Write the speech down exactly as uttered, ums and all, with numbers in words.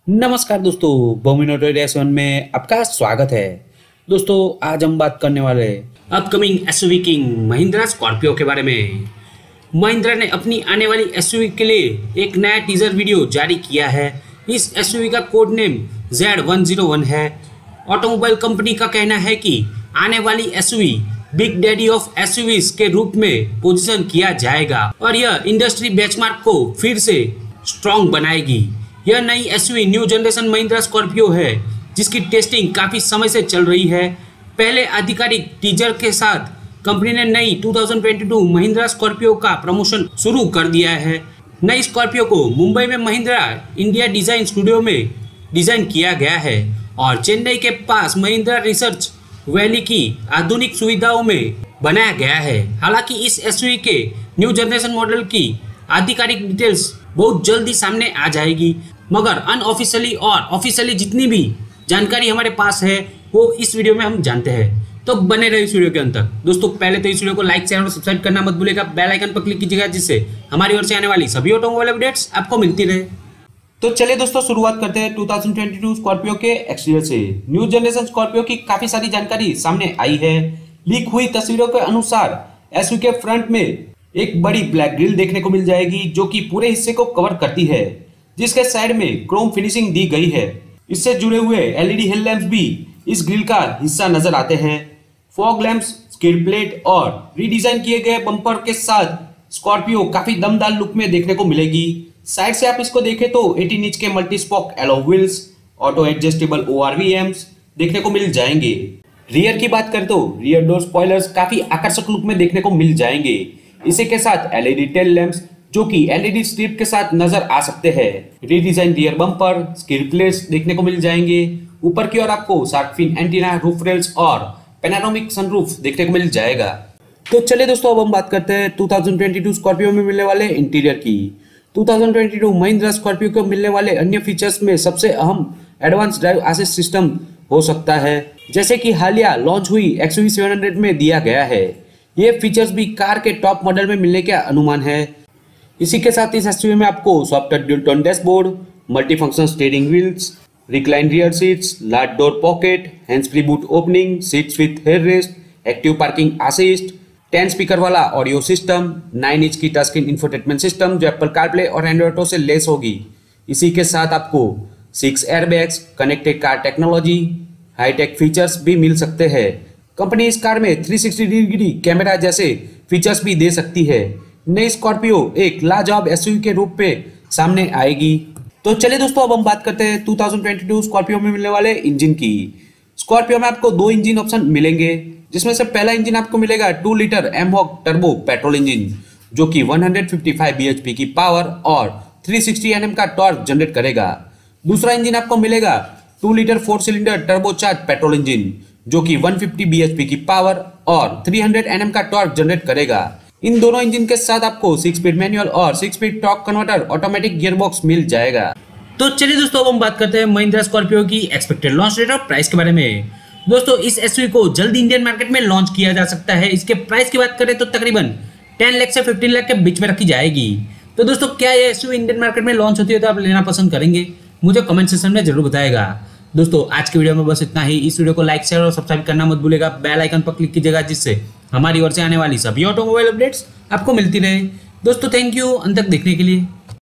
नमस्कार दोस्तों, बोमिनोटो वन में आपका स्वागत है। दोस्तों आज हम बात करने वाले upcoming SUV king Mahindra Scorpio के बारे में। महिंद्रा ने अपनी आने वाली एसयूवी के लिए एक नया टीजर वीडियो जारी किया है। इस एसयूवी का code name Z one zero one है। ऑटोमोबाइल कंपनी का कहना है कि आने वाली SUV big daddy of SUVs के रूप में पोजीशन किया जाएगा और यह इंडस्ट्री बेंचमार्क को फिर से स्ट्रॉन्ग बनाएगी। यह नई SUV new generation Mahindra Scorpio है जिसकी टेस्टिंग काफी समय से चल रही है। पहले आधिकारिक टीजर के साथ कंपनी ने नई दो हज़ार बाईस महिंद्रा स्कॉर्पियो का प्रमोशन शुरू कर दिया है। नई स्कॉर्पियो को मुंबई में महिंद्रा इंडिया डिजाइन स्टूडियो में डिजाइन किया गया है और चेन्नई के पास महिंद्रा रिसर्च वैली की आधुनिक सुविधाओं में बनाया गया है। हालांकि इस एसयूवी के न्यू जनरेशन मॉडल की आधिकारिक डिटेल्स बहुत जल्दी सामने आ जाएगी, मगर अनऑफिशियली और ऑफिशियली जितनी भी जानकारी हमारे पास है वो इस वीडियो में हम जानते हैं। तो बने रहे इस वीडियो के अंत तक। दोस्तों पहले तो इस वीडियो को लाइक शेयर और सब्सक्राइब करना मत भूलिएगा, बेल आइकन पर क्लिक कीजिएगा जिससे हमारी ओर से आने वाली सभी ऑटोमोबाइल अपडेट्स आपको मिलती रहे। तो चलिए दोस्तों शुरुआत करते हैं दो हज़ार बाईस स्कॉर्पियो के एक्सटीरियर से। न्यू जनरेशन स्कॉर्पियो की काफी सारी जानकारी सामने आई है। लीक हुई तस्वीरों के अनुसार एसयूवी के फ्रंट में एक बड़ी ब्लैक ग्रिल देखने को मिल जाएगी जो कि पूरे हिस्से को कवर करती है, जिसके साइड में क्रोम फिनिशिंग दी गई है। इससे जुड़े हुए एलईडी हेड लैंप्स भी इस ग्रिल का हिस्सा नजर आते हैं। फॉग लैंप्स, स्किड प्लेट और रीडिजाइन किए गए बम्पर के साथ स्कॉर्पियो काफी दमदार लुक में देखने को मिलेगी। साइड से आप इसको देखें तो अठारह इंच के multi spoke alloy wheels, auto adjustable ORVMs देखने को मिल जाएंगे। रियर की बात करें तो रियर डोर स्पॉयलर्स काफी आकर्षक लुक में देखने को मिल जाएंगे। इसी के साथ एलईडी टेल लैंप्स जो कि एलईडी स्ट्रिप के साथ नजर आ सकते हैं। Redesign rear bumper, skid plates देखने को मिल जाएंगे। ऊपर की ओर आपको shark fin antenna, roof rails और पैनोरामिक सनरूफ देखने को मिल जाएगा। तो चलिए दोस्तों अब हम बात करते हैं दो हज़ार बाईस स्कॉर्पियो में मिलने वाले इंटीरियर की। दो हज़ार बाईस महिंद्रा स्कॉर्पियो को मिलने वाले अन्य फीचर्स में सबसे अहम एडवांस ड्राइव असिस्ट सिस्टम हो सकता है, जैसे कि हालिया लॉन्च हुई एक्सयूवी सेवन हंड्रेड में दिया गया है। ये फीचर्स भी कार के टॉप मॉडल में मिलने का अनुमान है। इसी के साथ इस एसयूवी में आपको soft dual tone dashboard, multi function steering wheels, recline rear seats, large door pocket, hands free boot opening, seats with head rest, active parking assist, ten speaker वाला ऑडियो सिस्टम, नाइन इंच की touch screen infotainment system जो Apple CarPlay और Android auto से लेस होगी। इसी के साथ आपको six airbags, connected car technology, high tech features भी मिल सकते हैं। कंपनी इस कार में तीन सौ साठ डिग्री कैमरा जैसे फीचर्स भी दे सकती है। नई स्कॉर्पियो एक लाजवाब एसयूवी के रूप में सामने आएगी। तो चलिए दोस्तों अब हम बात करते हैं दो हज़ार बाईस स्कॉर्पियो में मिलने वाले इंजन की। स्कॉर्पियो में आपको दो इंजन ऑप्शन मिलेंगे, जिसमें से पहला इंजन आपको मिलेगा two litre mHawk turbo petrol engine जो कि एक सौ पचपन बीएचपी की पावर और तीन सौ साठ एनएम का टॉर्क जनरेट करेगा। दूसरा इंजन आपको मिलेगा two litre four cylinder turbocharge petrol engine जो कि एक सौ पचास बीएचपी की पावर और तीन सौ एनएम का टॉर्क जनरेट करेगा। इन दोनों इंजन के साथ आपको सिक्स स्पीड मैनुअल और six speed torque converter automatic gearbox मिल जाएगा। तो चलिए दोस्तों अब हम बात करते हैं महिंद्रा स्कॉर्पियो की एक्सपेक्टेड लॉन्च रेट और प्राइस के बारे में। दोस्तों इस एसयूवी को जल्दी इंडियन मार्केट में लॉन्च किया जा सकता है। इसके प्राइस की बात करें तो तकरीबन टेन लाख से फिफ्टीन लाख के बीच में रखी जाएगी। तो दोस्तों क्या ये एसयूवी इंडियन मार्केट में लॉन्च होती है तो आप लेना पसंद करेंगे? मुझे कमेंट सेक्शन में जरूर बताएगा। दोस्तों आज के वीडियो में बस इतना ही। इस वीडियो को लाइक शेयर और सब्सक्राइब करना मत भूलिएगा, बेल आइकन पर क्लिक कीजिएगा जिससे हमारी ओर से आने वाली सभी ऑटोमोबाइल अपडेट्स आपको मिलती रहे। दोस्तों थैंक यू अंत तक देखने के लिए।